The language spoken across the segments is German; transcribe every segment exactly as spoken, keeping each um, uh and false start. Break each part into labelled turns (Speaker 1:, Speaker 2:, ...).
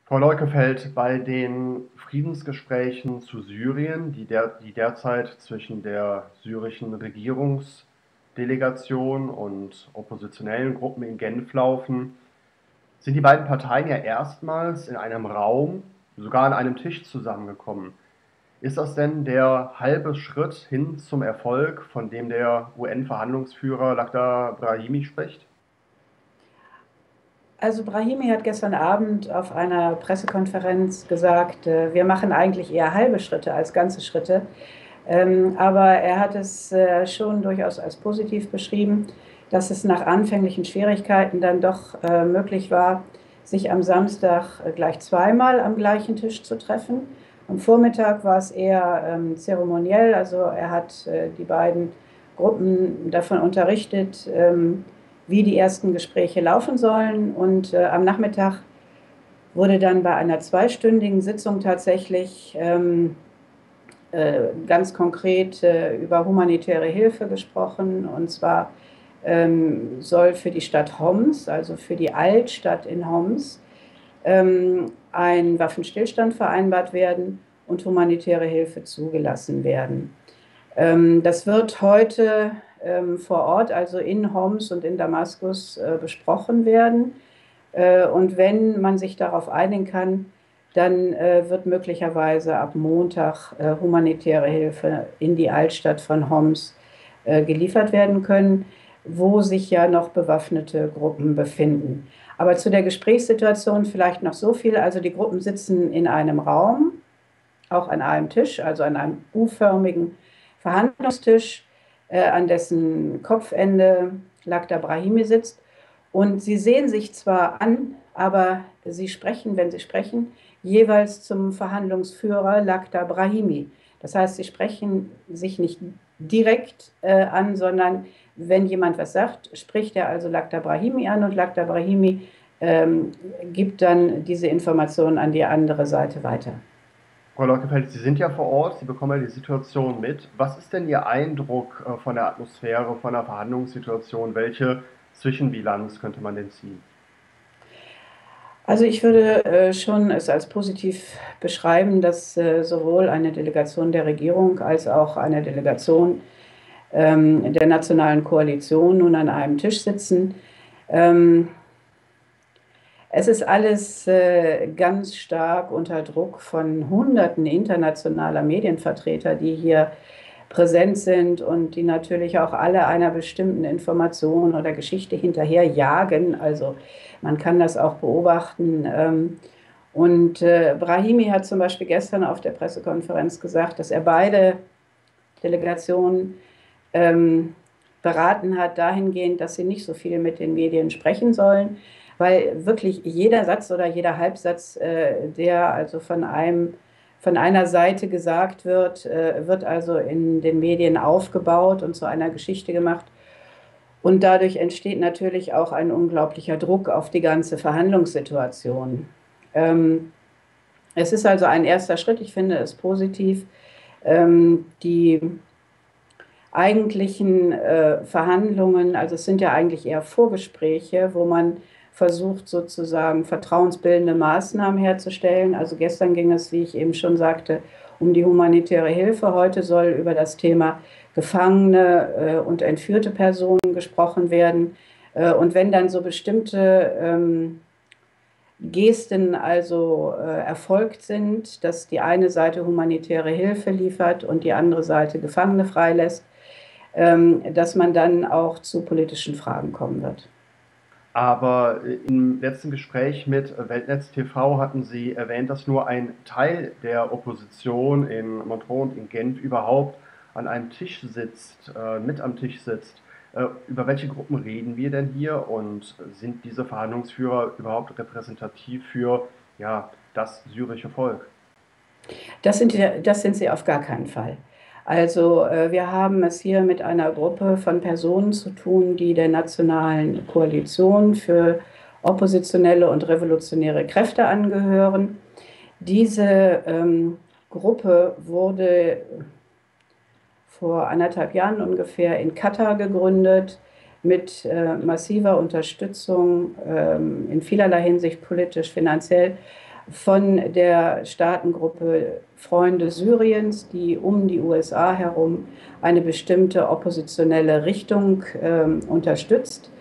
Speaker 1: Frau Leukefeld, bei den Friedensgesprächen zu Syrien, die, der, die derzeit zwischen der syrischen Regierungsdelegation und oppositionellen Gruppen in Genf laufen, sind die beiden Parteien ja erstmals in einem Raum, sogar an einem Tisch zusammengekommen. Ist das denn der halbe Schritt hin zum Erfolg, von dem der U N-Verhandlungsführer Lakhdar Brahimi spricht?
Speaker 2: Also Brahimi hat gestern Abend auf einer Pressekonferenz gesagt, äh, wir machen eigentlich eher halbe Schritte als ganze Schritte. Ähm, aber er hat es äh, schon durchaus als positiv beschrieben, dass es nach anfänglichen Schwierigkeiten dann doch äh, möglich war, sich am Samstag äh, gleich zweimal am gleichen Tisch zu treffen. Am Vormittag war es eher ähm, zeremoniell, also er hat äh, die beiden Gruppen davon unterrichtet, ähm, wie die ersten Gespräche laufen sollen. Und äh, am Nachmittag wurde dann bei einer zweistündigen Sitzung tatsächlich ähm, äh, ganz konkret äh, über humanitäre Hilfe gesprochen. Und zwar ähm, soll für die Stadt Homs, also für die Altstadt in Homs, ähm, ein Waffenstillstand vereinbart werden und humanitäre Hilfe zugelassen werden. Ähm, das wird heute ähm, vor Ort, also in Homs und in Damaskus, äh, besprochen werden. Äh, und wenn man sich darauf einigen kann, dann äh, wird möglicherweise ab Montag äh, humanitäre Hilfe in die Altstadt von Homs äh, geliefert werden können, wo sich ja noch bewaffnete Gruppen befinden. Aber zu der Gesprächssituation vielleicht noch so viel. Also die Gruppen sitzen in einem Raum, auch an einem Tisch, also an einem U-förmigen Verhandlungstisch, äh, an dessen Kopfende Lakhdar Brahimi sitzt. Und sie sehen sich zwar an, aber sie sprechen, wenn sie sprechen, jeweils zum Verhandlungsführer Lakhdar Brahimi. Das heißt, sie sprechen sich nicht direkt äh, an, sondern wenn jemand was sagt, spricht er also Lakhdar Brahimi an und Lakhdar Brahimi ähm, gibt dann diese Informationen an die andere Seite weiter.
Speaker 1: Frau Leukefeld, Sie sind ja vor Ort, Sie bekommen ja die Situation mit. Was ist denn Ihr Eindruck äh, von der Atmosphäre, von der Verhandlungssituation? Welche Zwischenbilanz könnte man denn ziehen?
Speaker 2: Also ich würde äh, schon es als positiv beschreiben, dass äh, sowohl eine Delegation der Regierung als auch eine Delegation ähm, der Nationalen Koalition nun an einem Tisch sitzen. Ähm, es ist alles äh, ganz stark unter Druck von Hunderten internationaler Medienvertreter, die hier präsent sind und die natürlich auch alle einer bestimmten Information oder Geschichte hinterherjagen. Also man kann das auch beobachten. Ähm, und äh, Brahimi hat zum Beispiel gestern auf der Pressekonferenz gesagt, dass er beide Delegationen ähm, beraten hat, dahingehend, dass sie nicht so viel mit den Medien sprechen sollen, weil wirklich jeder Satz oder jeder Halbsatz, äh, der also von einem von einer Seite gesagt wird, äh, wird also in den Medien aufgebaut und zu einer Geschichte gemacht. Und dadurch entsteht natürlich auch ein unglaublicher Druck auf die ganze Verhandlungssituation. Ähm, es ist also ein erster Schritt, ich finde es positiv. Ähm, die eigentlichen äh, Verhandlungen, also es sind ja eigentlich eher Vorgespräche, wo man versucht sozusagen vertrauensbildende Maßnahmen herzustellen. Also gestern ging es, wie ich eben schon sagte, um die humanitäre Hilfe. Heute soll über das Thema Gefangene äh, und entführte Personen gesprochen werden. Äh, und wenn dann so bestimmte ähm, Gesten also äh, erfolgt sind, dass die eine Seite humanitäre Hilfe liefert und die andere Seite Gefangene freilässt, ähm, dass man dann auch zu politischen Fragen kommen wird.
Speaker 1: Aber äh, im letzten Gespräch mit Weltnetz T V hatten Sie erwähnt, dass nur ein Teil der Opposition in Montreux und in Genf überhaupt an einem Tisch sitzt, äh, mit am Tisch sitzt. Äh, über welche Gruppen reden wir denn hier und sind diese Verhandlungsführer überhaupt repräsentativ für ja, das syrische Volk?
Speaker 2: Das sind, das sind sie auf gar keinen Fall. Also äh, wir haben es hier mit einer Gruppe von Personen zu tun, die der Nationalen Koalition für oppositionelle und revolutionäre Kräfte angehören. Diese ähm, Gruppe wurde vor anderthalb Jahren ungefähr in Katar gegründet, mit äh, massiver Unterstützung ähm, in vielerlei Hinsicht politisch, finanziell von der Staatengruppe Freunde Syriens, die um die U S A herum eine bestimmte oppositionelle Richtung ähm, unterstützt.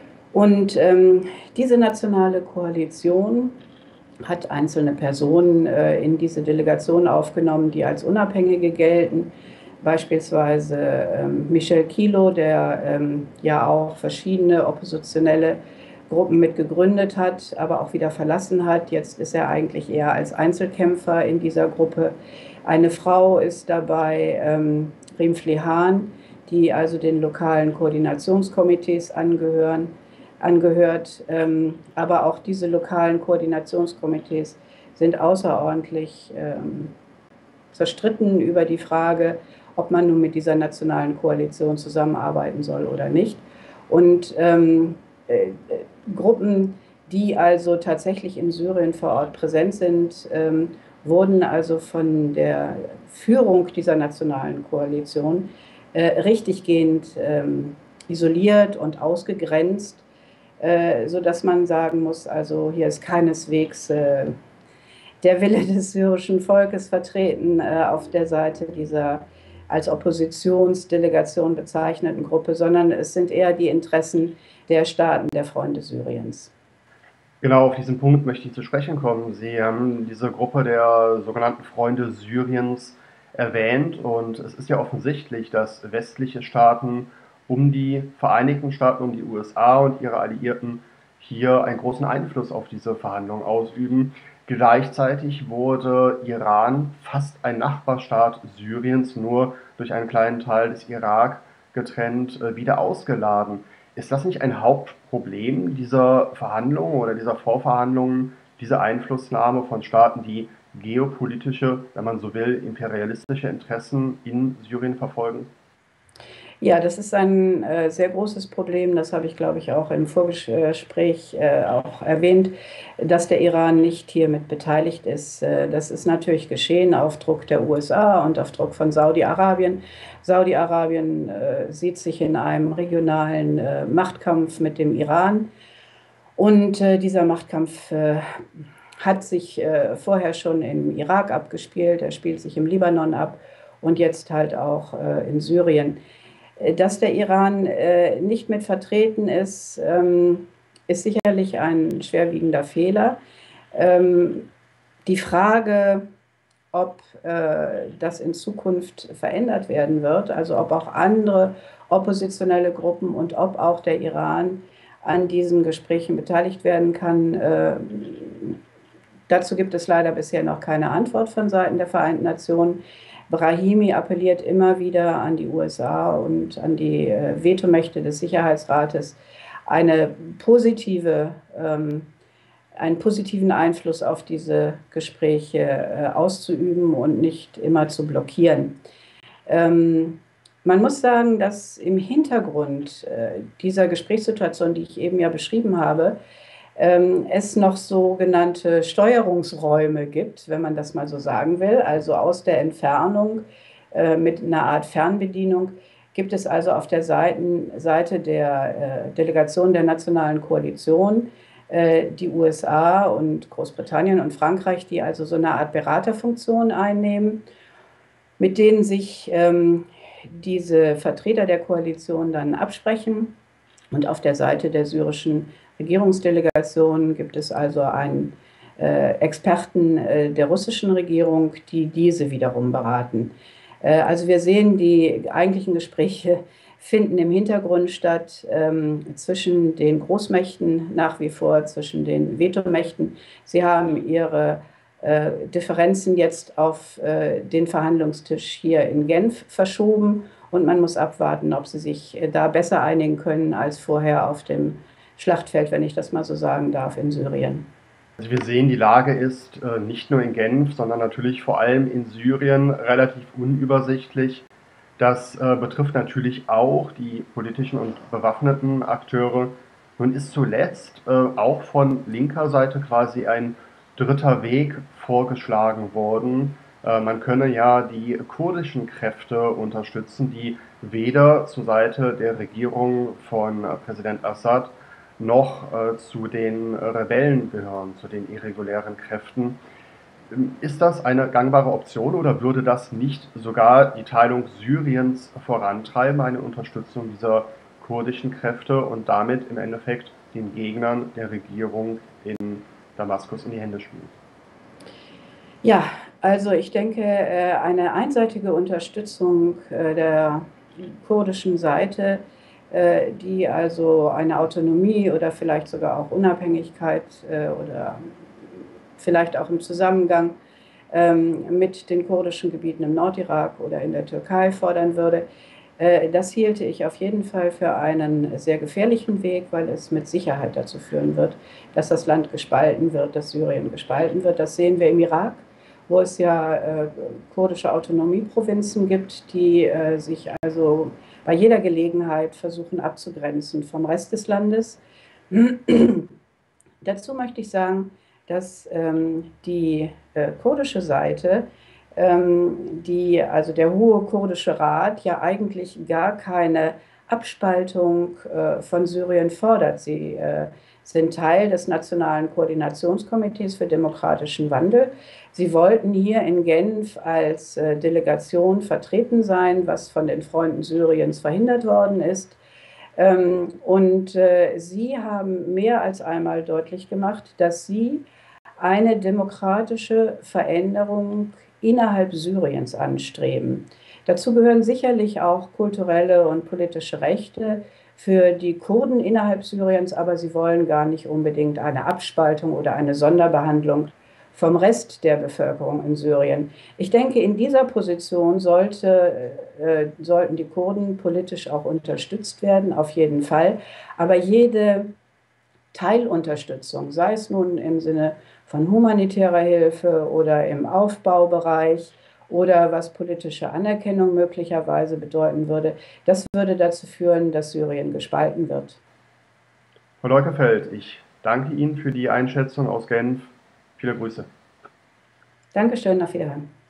Speaker 2: Und ähm, diese nationale Koalition hat einzelne Personen äh, in diese Delegation aufgenommen, die als Unabhängige gelten. Beispielsweise ähm, Michel Kilo, der ähm, ja auch verschiedene oppositionelle Gruppen mit gegründet hat, aber auch wieder verlassen hat. Jetzt ist er eigentlich eher als Einzelkämpfer in dieser Gruppe. Eine Frau ist dabei, ähm, Rimfli Hahn, die also den lokalen Koordinationskomitees angehören, angehört. Ähm, aber auch diese lokalen Koordinationskomitees sind außerordentlich ähm, zerstritten über die Frage, ob man nun mit dieser nationalen Koalition zusammenarbeiten soll oder nicht. Und ähm, äh, Gruppen, die also tatsächlich in Syrien vor Ort präsent sind, ähm, wurden also von der Führung dieser nationalen Koalition äh, richtiggehend ähm, isoliert und ausgegrenzt, äh, sodass man sagen muss, also hier ist keineswegs äh, der Wille des syrischen Volkes vertreten äh, auf der Seite dieser als Oppositionsdelegation bezeichneten Gruppe, sondern es sind eher die Interessen der Staaten der Freunde Syriens.
Speaker 1: Genau, auf diesen Punkt möchte ich zu sprechen kommen. Sie haben diese Gruppe der sogenannten Freunde Syriens erwähnt und es ist ja offensichtlich, dass westliche Staaten um die Vereinigten Staaten, um die U S A und ihre Alliierten hier einen großen Einfluss auf diese Verhandlungen ausüben. Gleichzeitig wurde Iran, fast ein Nachbarstaat Syriens, nur durch einen kleinen Teil des Irak getrennt, äh, wieder ausgeladen. Ist das nicht ein Hauptproblem dieser Verhandlungen oder dieser Vorverhandlungen, diese Einflussnahme von Staaten, die geopolitische, wenn man so will, imperialistische Interessen in Syrien verfolgen?
Speaker 2: Ja, das ist ein äh, sehr großes Problem. Das habe ich, glaube ich, auch im Vorgespräch äh, auch erwähnt, dass der Iran nicht hier mit beteiligt ist. Äh, das ist natürlich geschehen auf Druck der U S A und auf Druck von Saudi-Arabien. Saudi-Arabien äh, sieht sich in einem regionalen äh, Machtkampf mit dem Iran. Und äh, dieser Machtkampf äh, hat sich äh, vorher schon im Irak abgespielt, er spielt sich im Libanon ab und jetzt halt auch äh, in Syrien. Dass der Iran äh, nicht mit vertreten ist, ähm, ist sicherlich ein schwerwiegender Fehler. Ähm, die Frage, ob äh, das in Zukunft verändert werden wird, also ob auch andere oppositionelle Gruppen und ob auch der Iran an diesen Gesprächen beteiligt werden kann, äh, dazu gibt es leider bisher noch keine Antwort von Seiten der Vereinten Nationen. Brahimi appelliert immer wieder an die U S A und an die äh, Vetomächte des Sicherheitsrates, eine positive, ähm, einen positiven Einfluss auf diese Gespräche äh, auszuüben und nicht immer zu blockieren. Ähm, man muss sagen, dass im Hintergrund äh, dieser Gesprächssituation, die ich eben ja beschrieben habe, ähm, es noch sogenannte Steuerungsräume gibt, wenn man das mal so sagen will. Also aus der Entfernung äh, mit einer Art Fernbedienung gibt es also auf der Seiten, Seite der äh, Delegation der Nationalen Koalition äh, die U S A und Großbritannien und Frankreich, die also so eine Art Beraterfunktion einnehmen, mit denen sich ähm, diese Vertreter der Koalition dann absprechen. Und auf der Seite der syrischen Regierungsdelegation gibt es also einen äh, Experten äh, der russischen Regierung, die diese wiederum beraten. Äh, also wir sehen, die eigentlichen Gespräche finden im Hintergrund statt, ähm, zwischen den Großmächten nach wie vor, zwischen den Vetomächten. Sie haben ihre äh, Differenzen jetzt auf äh, den Verhandlungstisch hier in Genf verschoben und man muss abwarten, ob sie sich äh, da besser einigen können als vorher auf dem Schlachtfeld, wenn ich das mal so sagen darf, in Syrien.
Speaker 1: Also wir sehen, die Lage ist äh, nicht nur in Genf, sondern natürlich vor allem in Syrien relativ unübersichtlich. Das äh, betrifft natürlich auch die politischen und bewaffneten Akteure. Nun ist zuletzt äh, auch von linker Seite quasi ein dritter Weg vorgeschlagen worden. Äh, man könne ja die kurdischen Kräfte unterstützen, die weder zur Seite der Regierung von äh, Präsident Assad noch äh, zu den Rebellen gehören, zu den irregulären Kräften. Ist das eine gangbare Option oder würde das nicht sogar die Teilung Syriens vorantreiben, eine Unterstützung dieser kurdischen Kräfte und damit im Endeffekt den Gegnern der Regierung in Damaskus in die Hände spielen?
Speaker 2: Ja, also ich denke, eine einseitige Unterstützung der kurdischen Seite, die also eine Autonomie oder vielleicht sogar auch Unabhängigkeit oder vielleicht auch im Zusammenhang mit den kurdischen Gebieten im Nordirak oder in der Türkei fordern würde, das hielte ich auf jeden Fall für einen sehr gefährlichen Weg, weil es mit Sicherheit dazu führen wird, dass das Land gespalten wird, dass Syrien gespalten wird. Das sehen wir im Irak, wo es ja äh, kurdische Autonomieprovinzen gibt, die äh, sich also bei jeder Gelegenheit versuchen abzugrenzen vom Rest des Landes. Dazu möchte ich sagen, dass ähm, die äh, kurdische Seite, ähm, die, also der Hohe Kurdische Rat, ja eigentlich gar keine Abspaltung äh, von Syrien fordert. Sie äh, sind Teil des Nationalen Koordinationskomitees für demokratischen Wandel. Sie wollten hier in Genf als äh, Delegation vertreten sein, was von den Freunden Syriens verhindert worden ist. Ähm, und äh, sie haben mehr als einmal deutlich gemacht, dass sie eine demokratische Veränderung innerhalb Syriens anstreben. Dazu gehören sicherlich auch kulturelle und politische Rechte für die Kurden innerhalb Syriens, aber sie wollen gar nicht unbedingt eine Abspaltung oder eine Sonderbehandlung vom Rest der Bevölkerung in Syrien. Ich denke, in dieser Position sollte, äh, sollten die Kurden politisch auch unterstützt werden, auf jeden Fall. Aber jede Teilunterstützung, sei es nun im Sinne von humanitärer Hilfe oder im Aufbaubereich oder was politische Anerkennung möglicherweise bedeuten würde, das würde dazu führen, dass Syrien gespalten wird.
Speaker 1: Frau Leukerfeld, ich danke Ihnen für die Einschätzung aus Genf. Viele Grüße.
Speaker 2: Dankeschön, auf Wiederhören.